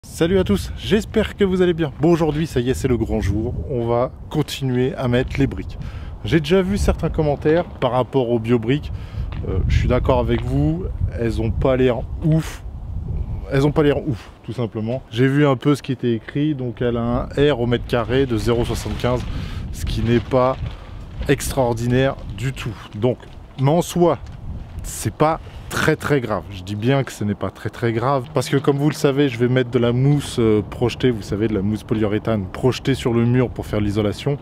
Salut à tous, j'espère que vous allez bien. Bon, aujourd'hui, ça y est, c'est le grand jour. On va continuer à mettre les briques. J'ai déjà vu certains commentaires par rapport aux bio-briques. Je suis d'accord avec vous, elles n'ont pas l'air ouf. Elles n'ont pas l'air ouf, tout simplement. J'ai vu un peu ce qui était écrit, donc elle a un R au mètre carré de 0,75, ce qui n'est pas extraordinaire du tout. Donc, mais en soi, c'est pas très grave. Je dis bien que ce n'est pas très grave parce que comme vous le savez, je vais mettre de la mousse projetée, vous savez, de la mousse polyuréthane projetée sur le mur pour faire l'isolation,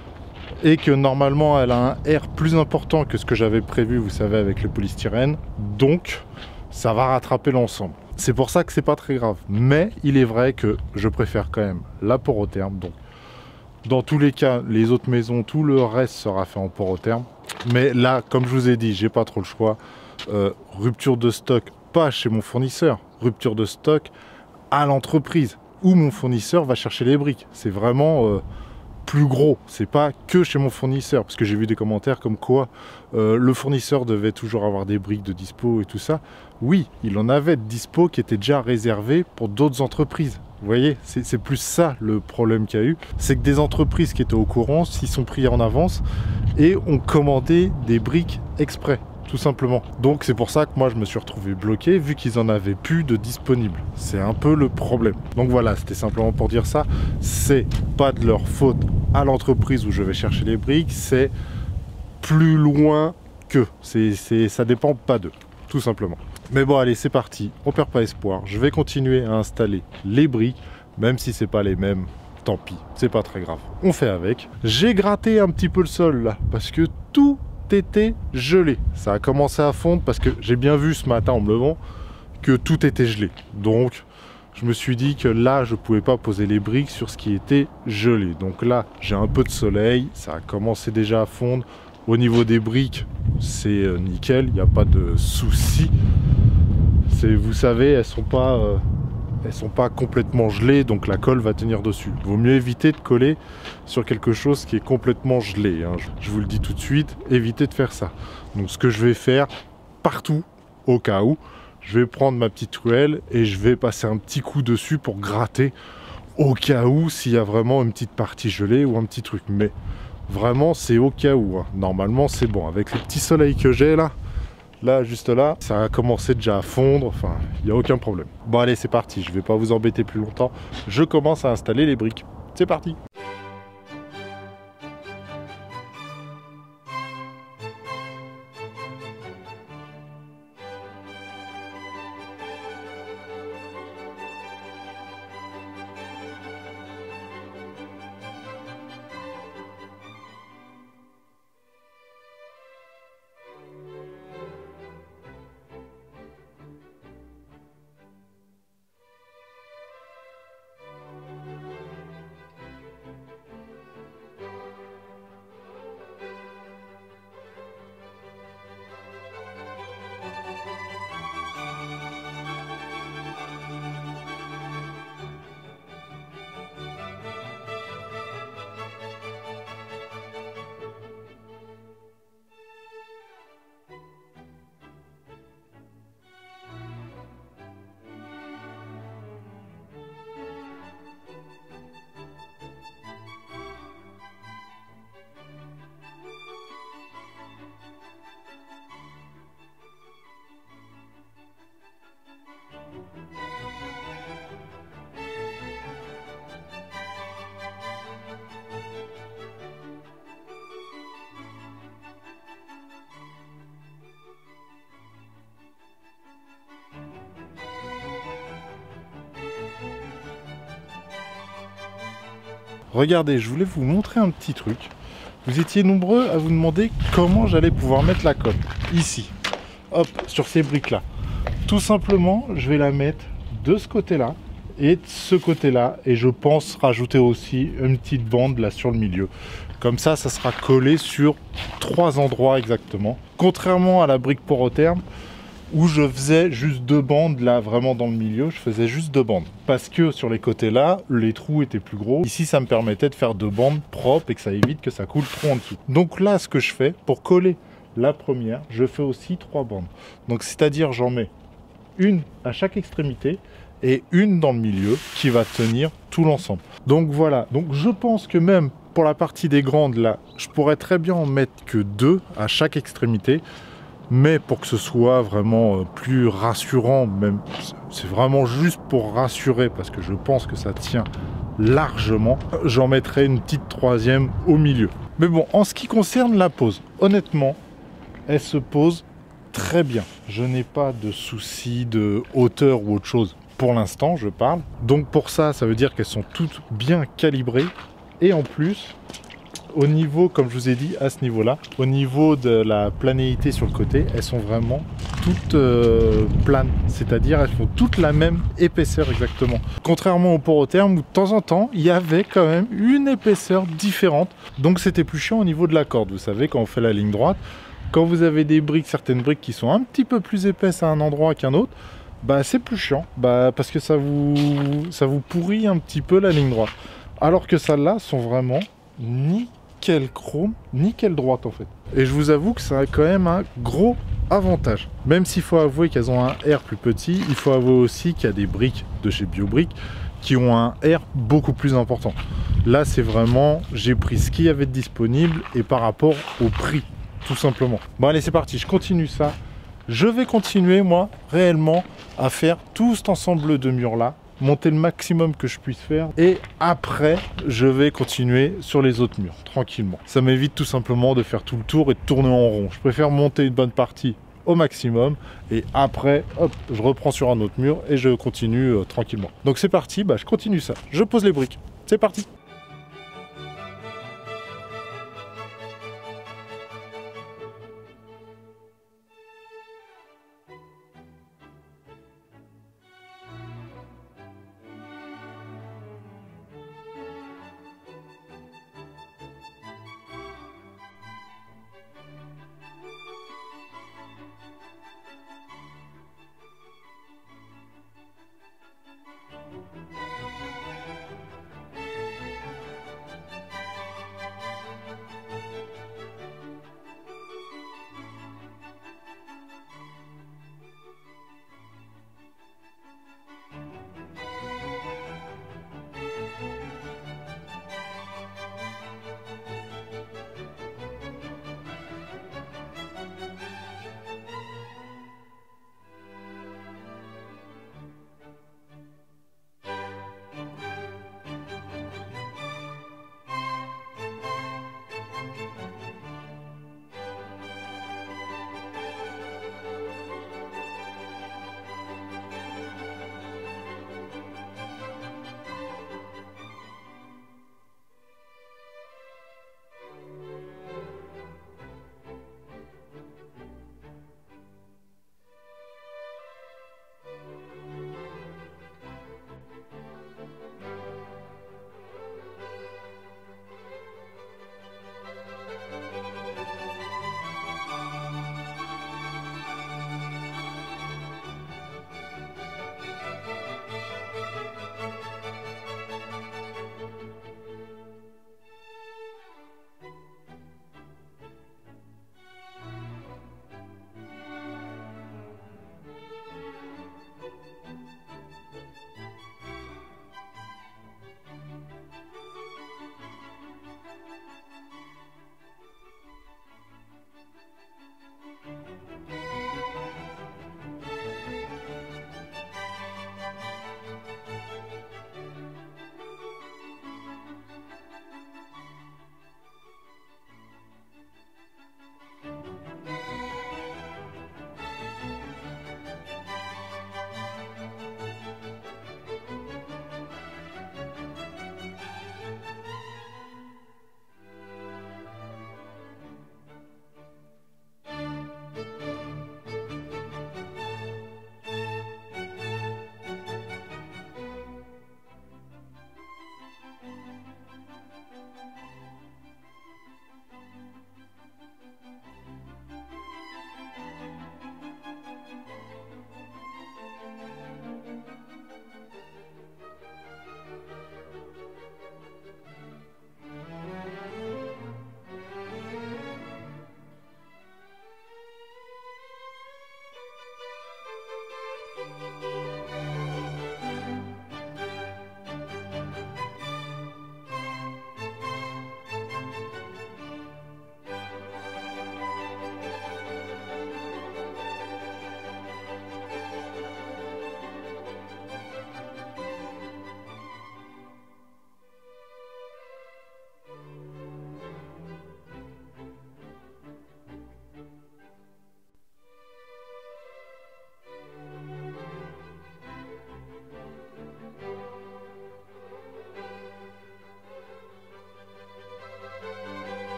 et que normalement elle a un R plus important que ce que j'avais prévu, vous savez, avec le polystyrène, donc ça va rattraper l'ensemble. C'est pour ça que c'est pas très grave, mais il est vrai que je préfère quand même la porotherme. Donc dans tous les cas, les autres maisons, tout le reste sera fait en porotherme, mais là, comme je vous ai dit, j'ai pas trop le choix. Rupture de stock, pas chez mon fournisseur, rupture de stock à l'entreprise où mon fournisseur va chercher les briques. C'est vraiment plus gros, c'est pas que chez mon fournisseur, parce que j'ai vu des commentaires comme quoi le fournisseur devait toujours avoir des briques de dispo et tout ça. Oui, il en avait de dispo qui étaient déjà réservés pour d'autres entreprises. Vous voyez, c'est plus ça le problème qu'il y a eu, c'est que des entreprises qui étaient au courant s'y sont pris en avance et ont commandé des briques exprès. Tout simplement. Donc c'est pour ça que moi je me suis retrouvé bloqué vu qu'ils en avaient plus de disponibles. C'est un peu le problème. Donc voilà, c'était simplement pour dire ça. C'est pas de leur faute à l'entreprise où je vais chercher les briques, c'est plus loin que. Ça dépend pas d'eux, tout simplement. Mais bon, allez, c'est parti. On perd pas espoir. Je vais continuer à installer les briques, même si c'est pas les mêmes. Tant pis, c'est pas très grave. On fait avec. J'ai gratté un petit peu le sol là, parce que tout était gelé. Ça a commencé à fondre parce que j'ai bien vu ce matin en me levant que tout était gelé. Donc je me suis dit que là je pouvais pas poser les briques sur ce qui était gelé. Donc là j'ai un peu de soleil, ça a commencé déjà à fondre. Au niveau des briques c'est nickel, il n'y a pas de souci. Vous savez, elles sont pas complètement gelées, donc la colle va tenir dessus. Il vaut mieux éviter de coller sur quelque chose qui est complètement gelé, hein. Je vous le dis tout de suite, évitez de faire ça. Donc ce que je vais faire partout, au cas où, je vais prendre ma petite truelle et je vais passer un petit coup dessus pour gratter, au cas où, s'il y a vraiment une petite partie gelée ou un petit truc. Mais vraiment, c'est au cas où, hein. Normalement, c'est bon. Avec les petits soleils que j'ai là, juste là, ça a commencé déjà à fondre, enfin, il n'y a aucun problème. Bon allez, c'est parti, je vais pas vous embêter plus longtemps. Je commence à installer les briques. C'est parti! Regardez, je voulais vous montrer un petit truc. Vous étiez nombreux à vous demander comment j'allais pouvoir mettre la colle. Ici, hop, sur ces briques-là. Tout simplement, je vais la mettre de ce côté-là et de ce côté-là. Et je pense rajouter aussi une petite bande là sur le milieu. Comme ça, ça sera collé sur 3 endroits exactement. Contrairement à la brique porotherme, où je faisais juste 2 bandes là vraiment dans le milieu, je faisais juste 2 bandes parce que sur les côtés là les trous étaient plus gros. Ici ça me permettait de faire 2 bandes propres et que ça évite que ça coule trop en dessous. Donc là ce que je fais pour coller la première, je fais aussi 3 bandes, donc c'est à dire j'en mets une à chaque extrémité et une dans le milieu qui va tenir tout l'ensemble. Donc voilà, donc je pense que même pour la partie des grandes là, je pourrais très bien en mettre que 2 à chaque extrémité, mais pour que ce soit vraiment plus rassurant, même c'est vraiment juste pour rassurer parce que je pense que ça tient largement, j'en mettrai une petite 3e au milieu. Mais bon, en ce qui concerne la pose, honnêtement, elle se pose très bien. Je n'ai pas de soucis de hauteur ou autre chose pour l'instant, je parle. Donc pour ça, ça veut dire qu'elles sont toutes bien calibrées. Et en plus, au niveau, comme je vous ai dit, à ce niveau-là, au niveau de la planéité sur le côté, elles sont vraiment toutes planes. C'est-à-dire, elles font toutes la même épaisseur exactement. Contrairement au port au terme, où de temps en temps, il y avait quand même une épaisseur différente. Donc c'était plus chiant au niveau de la corde. Vous savez, quand on fait la ligne droite, quand vous avez des briques, certaines briques qui sont un petit peu plus épaisses à un endroit qu'un autre, bah c'est plus chiant, parce que ça vous pourrit un petit peu la ligne droite. Alors que celles-là sont vraiment nickel chrome, nickel droite en fait. Et je vous avoue que ça a quand même un gros avantage. Même s'il faut avouer qu'elles ont un R plus petit, il faut avouer aussi qu'il y a des briques de chez BioBrick qui ont un R beaucoup plus important. Là c'est vraiment, j'ai pris ce qu'il y avait de disponible et par rapport au prix, tout simplement. Bon allez c'est parti, je continue ça. Je vais continuer moi réellement à faire tout cet ensemble de murs là, monter le maximum que je puisse faire et après je vais continuer sur les autres murs tranquillement. Ça m'évite tout simplement de faire tout le tour et de tourner en rond. Je préfère monter une bonne partie au maximum et après hop, je reprends sur un autre mur et je continue tranquillement. Donc c'est parti, je continue ça. Je pose les briques. C'est parti.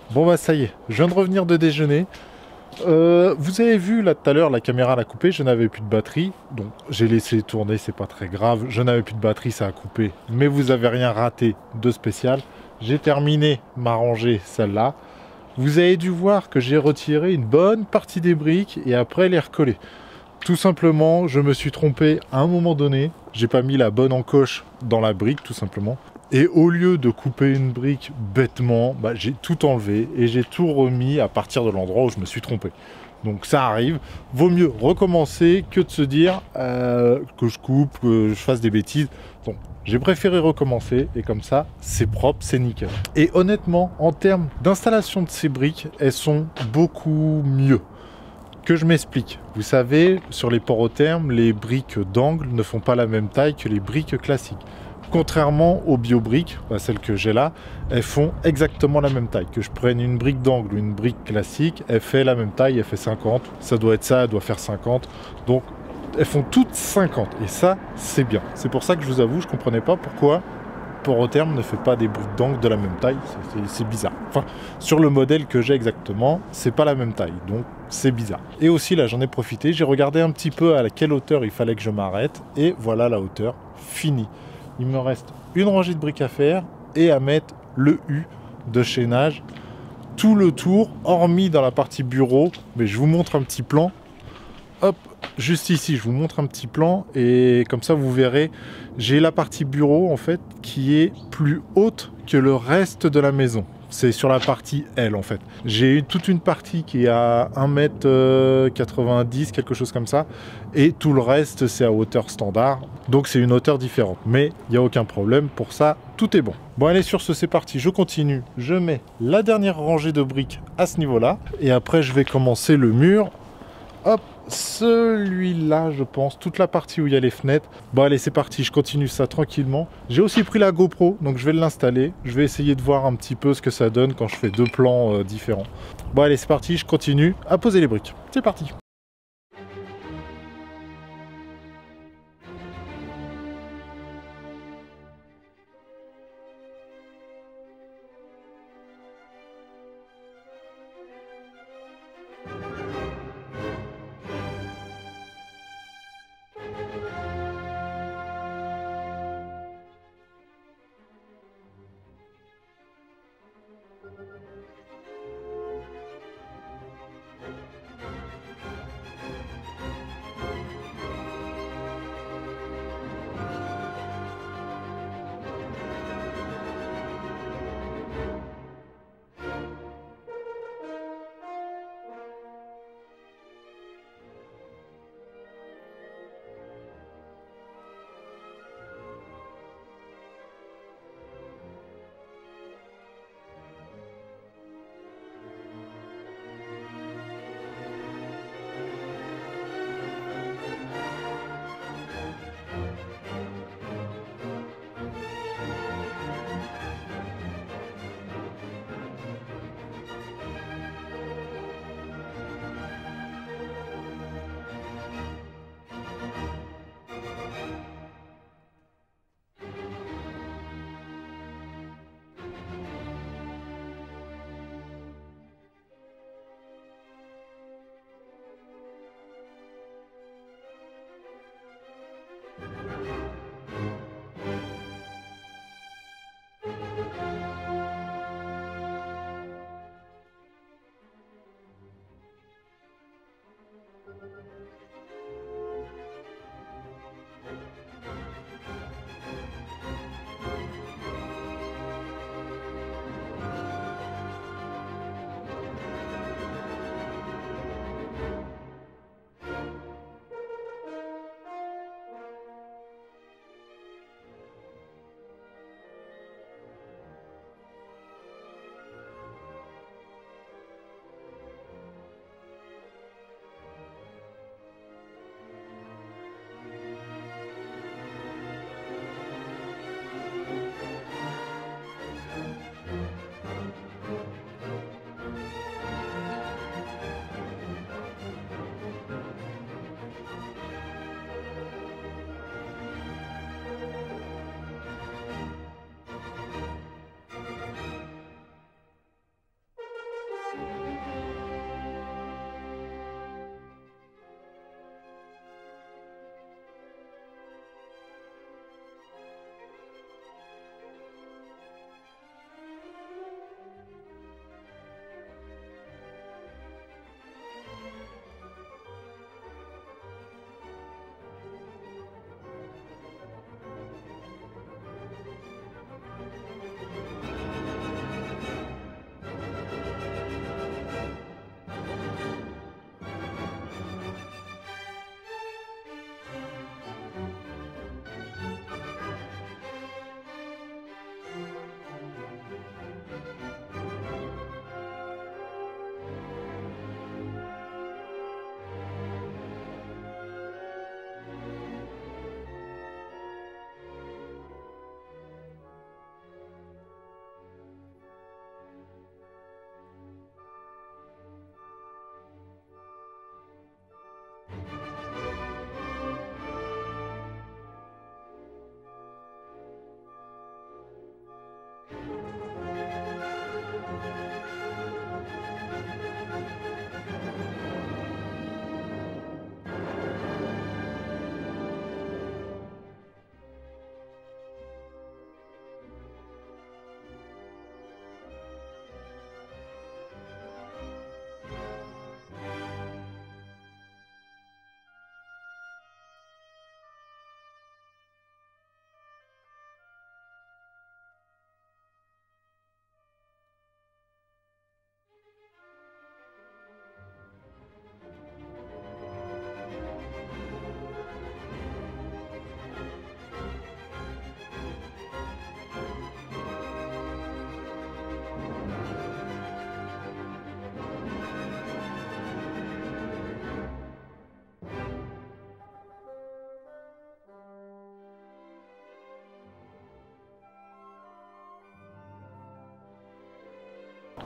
Bon bah ça y est, je viens de revenir de déjeuner. Vous avez vu là tout à l'heure, la caméra l'a coupé, je n'avais plus de batterie. Donc j'ai laissé tourner, c'est pas très grave. Je n'avais plus de batterie, ça a coupé. Mais vous avez rien raté de spécial. J'ai terminé ma rangée, celle-là. Vous avez dû voir que j'ai retiré une bonne partie des briques et après les recoller. Tout simplement, je me suis trompé à un moment donné. J'ai pas mis la bonne encoche dans la brique, tout simplement. Et au lieu de couper une brique bêtement, bah, j'ai tout enlevé et j'ai tout remis à partir de l'endroit où je me suis trompé. Donc ça arrive. Vaut mieux recommencer que de se dire que je coupe, que je fasse des bêtises. Donc j'ai préféré recommencer et comme ça, c'est propre, c'est nickel. Et honnêtement, en termes d'installation de ces briques, elles sont beaucoup mieux. Que je m'explique. Vous savez, sur les porothermes, les briques d'angle ne font pas la même taille que les briques classiques. Contrairement aux bio-briques, celles que j'ai là, elles font exactement la même taille. Que je prenne une brique d'angle ou une brique classique, elle fait la même taille, elle fait 50. Ça doit être ça, elle doit faire 50. Donc, elles font toutes 50. Et ça, c'est bien. C'est pour ça que je vous avoue, je ne comprenais pas pourquoi Porotherm ne fait pas des briques d'angle de la même taille. C'est bizarre. Enfin, sur le modèle que j'ai exactement, c'est pas la même taille. Donc, c'est bizarre. Et aussi, là, j'en ai profité. J'ai regardé un petit peu à quelle hauteur il fallait que je m'arrête. Et voilà la hauteur finie. Il me reste une rangée de briques à faire et à mettre le U de chaînage tout le tour, hormis dans la partie bureau. Mais je vous montre un petit plan. Hop, juste ici, je vous montre un petit plan et comme ça vous verrez, j'ai la partie bureau en fait qui est plus haute que le reste de la maison. C'est sur la partie L en fait. J'ai toute une partie qui est à 1,90 m, quelque chose comme ça. Et tout le reste, c'est à hauteur standard. Donc c'est une hauteur différente. Mais il n'y a aucun problème. Pour ça, tout est bon. Bon allez, sur ce, c'est parti. Je continue. Je mets la dernière rangée de briques à ce niveau-là. Et après, je vais commencer le mur. Hop, celui-là, je pense, toute la partie où il y a les fenêtres. Bon, allez, c'est parti, je continue ça tranquillement. J'ai aussi pris la GoPro, donc je vais l'installer. Je vais essayer de voir un petit peu ce que ça donne quand je fais deux plans différents. Bon, allez, c'est parti, je continue à poser les briques. C'est parti.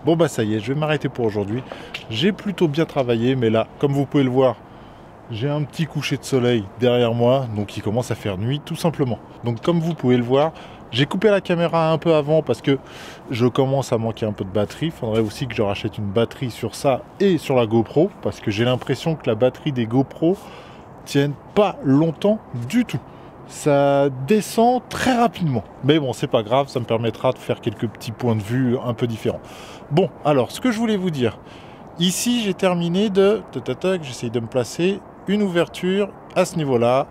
Bon bah ça y est, je vais m'arrêter pour aujourd'hui. J'ai plutôt bien travaillé, mais là, comme vous pouvez le voir, j'ai un petit coucher de soleil derrière moi, donc il commence à faire nuit tout simplement. Donc comme vous pouvez le voir, j'ai coupé la caméra un peu avant parce que je commence à manquer un peu de batterie. Il faudrait aussi que je rachète une batterie sur ça et sur la GoPro, parce que j'ai l'impression que la batterie des GoPro tienne pas longtemps du tout. Ça descend très rapidement. Mais bon, c'est pas grave, ça me permettra de faire quelques petits points de vue un peu différents. Bon, alors, ce que je voulais vous dire. Ici, j'ai terminé de... J'essaye de me placer une ouverture à ce niveau-là,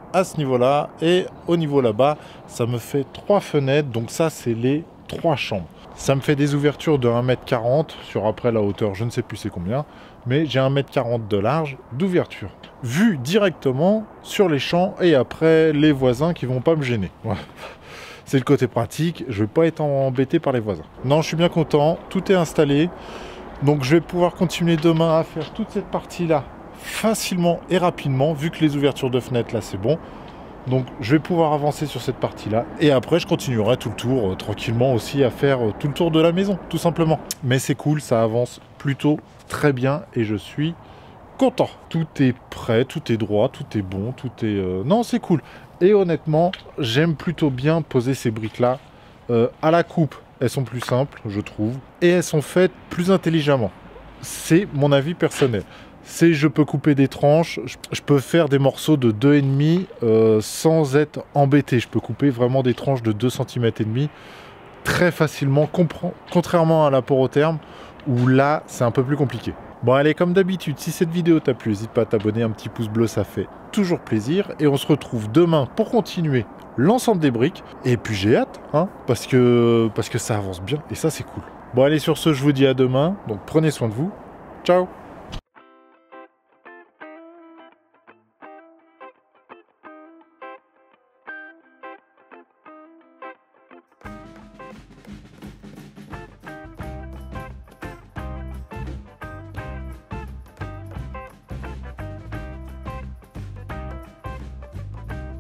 et au niveau là-bas, ça me fait 3 fenêtres. Donc ça, c'est les 3 chambres. Ça me fait des ouvertures de 1,40 m sur après la hauteur, je ne sais plus c'est combien, mais j'ai 1,40 m de large d'ouverture. Vue directement sur les champs et après les voisins qui vont pas me gêner. Voilà. C'est le côté pratique, je vais pas être embêté par les voisins. Non, je suis bien content, tout est installé. Donc je vais pouvoir continuer demain à faire toute cette partie-là facilement et rapidement, vu que les ouvertures de fenêtres là c'est bon. Donc je vais pouvoir avancer sur cette partie-là. Et après, je continuerai tout le tour, tranquillement aussi, à faire tout le tour de la maison, tout simplement. Mais c'est cool, ça avance plutôt très bien et je suis content. Tout est prêt, tout est droit, tout est bon, tout est... Non, c'est cool. Et honnêtement, j'aime plutôt bien poser ces briques-là à la coupe. Elles sont plus simples, je trouve. Et elles sont faites plus intelligemment. C'est mon avis personnel. Je peux couper des tranches, je peux faire des morceaux de 2,5 sans être embêté. Je peux couper vraiment des tranches de 2,5 cm très facilement, contrairement à la porotherme, où là, c'est un peu plus compliqué. Bon, allez, comme d'habitude, si cette vidéo t'a plu, n'hésite pas à t'abonner, un petit pouce bleu, ça fait toujours plaisir. Et on se retrouve demain pour continuer l'ensemble des briques. Et puis j'ai hâte, hein, parce que ça avance bien, et ça, c'est cool. Bon, allez, sur ce, je vous dis à demain. Donc, prenez soin de vous. Ciao!